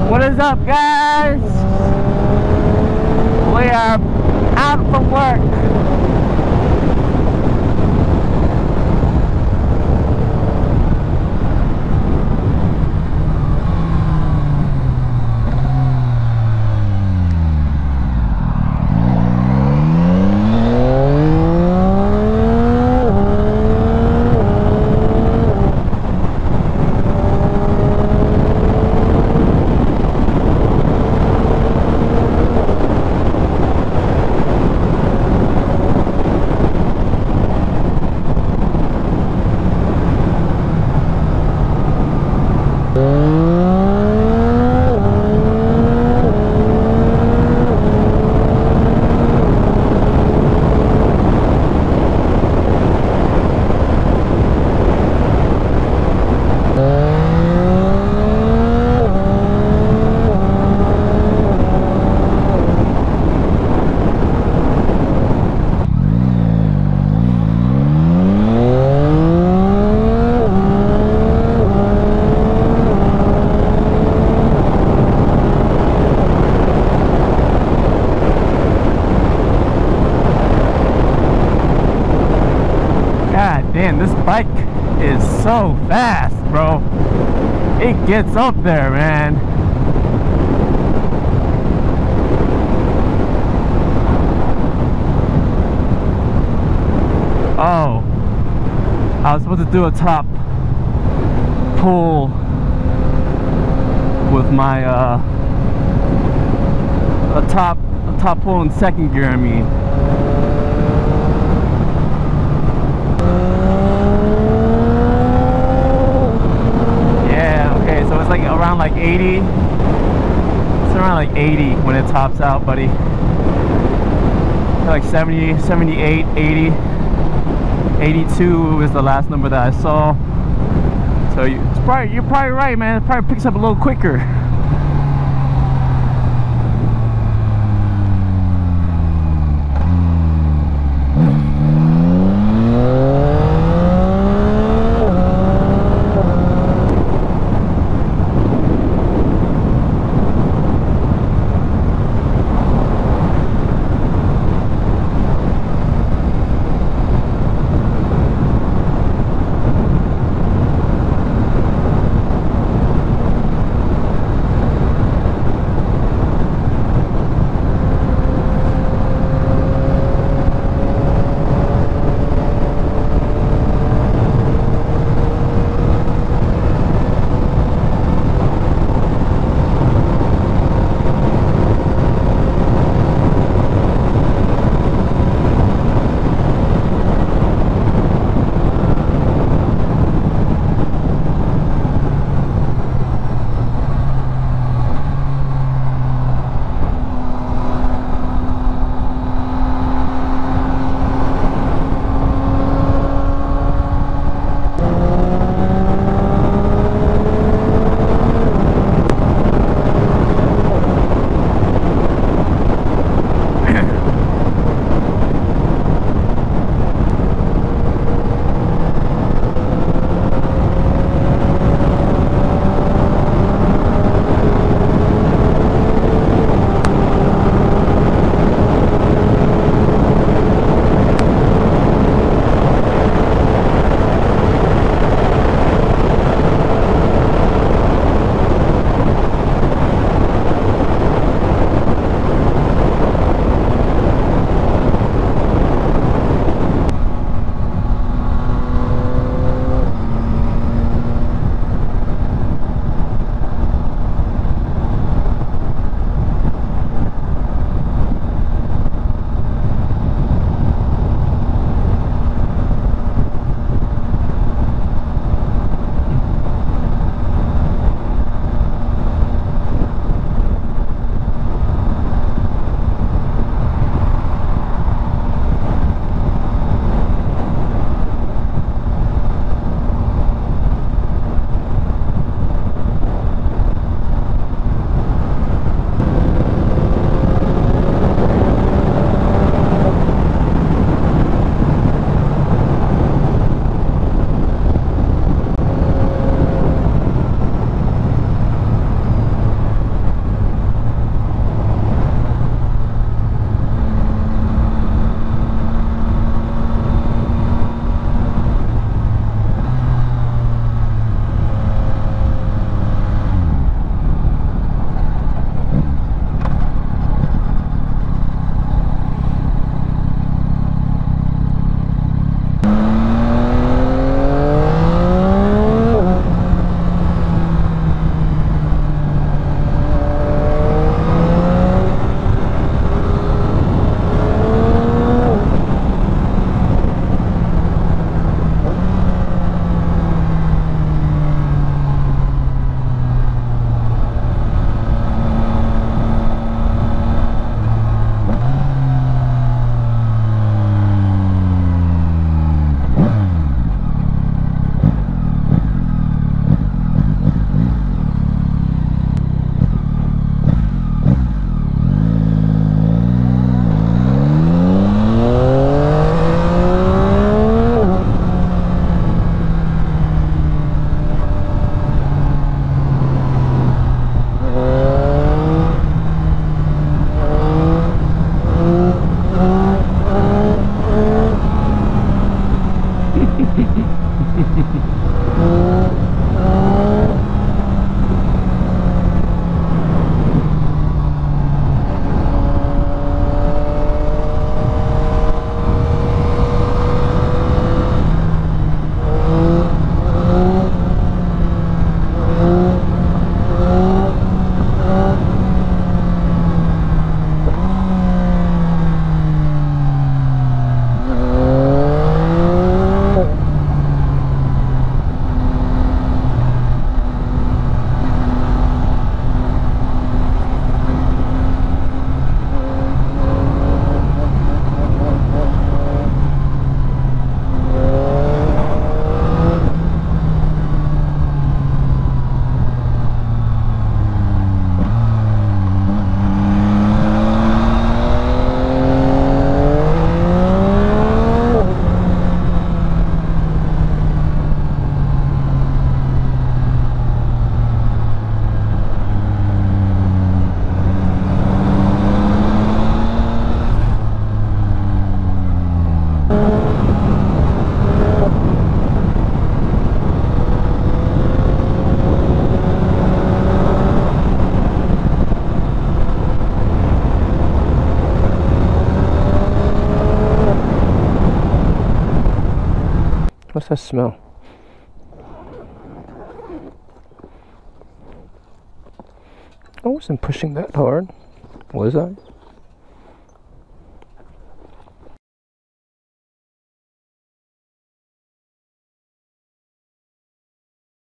What is up, guys? We are out from work. Man, this bike is so fast, bro. It gets up there, man. Oh, I was supposed to do a top pull with my a top pull in second gear, I mean. It's like around like 80. It's around like 80 when it tops out, buddy. Like 70, 78, 80, 82 was the last number that I saw. So you're probably right, man. It probably picks up a little quicker. What's that smell? I wasn't pushing that hard, was I?